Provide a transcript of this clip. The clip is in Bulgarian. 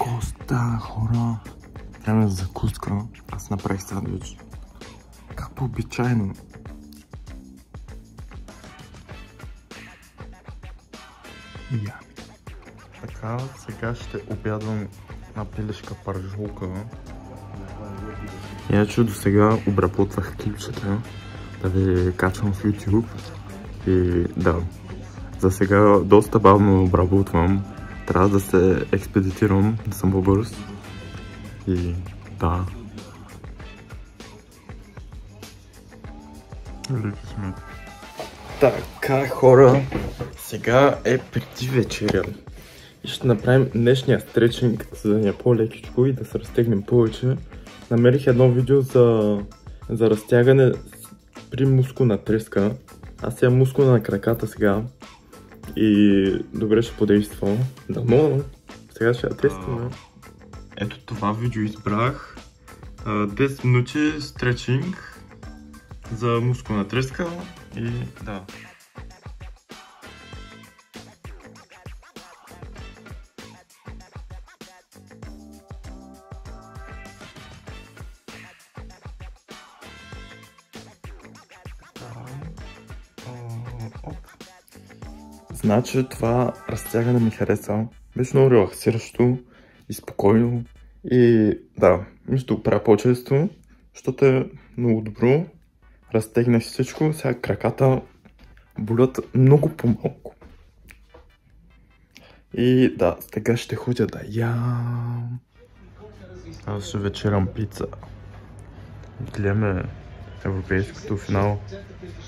Какво става, хора? Време за закуска. Аз направих сандвич. Както обичайно. Така, сега ще обядвам на пилешка пържолка. Иначе до сега обработвах клипчета да ви качвам в YouTube. И да, за сега доста бавно обработвам. Трябва да се експедитирам, да съм по-бърз. И да. Така, хора, сега е преди вечеря. И ще направим днешния стречинг, за да ни е по-лекичко и да се разтегнем повече. Намерих едно видео за разтягане при мускулна треска. Аз имам мускула на краката сега. И добре ще подейства. Да, но сега ще я тестваме. Ето това видео избрах. 10 минути стречинг за мускулна треска и да. Значи това разтягане ми хареса. Беше много релаксиращо и спокойно. И да, мисля да го правя по-често, защото е много добро. Разтегнах всичко, сега краката болят много по-малко. И да, сега ще ходя да ям. Аз ще вечерям пица. Гледаме европейското финал.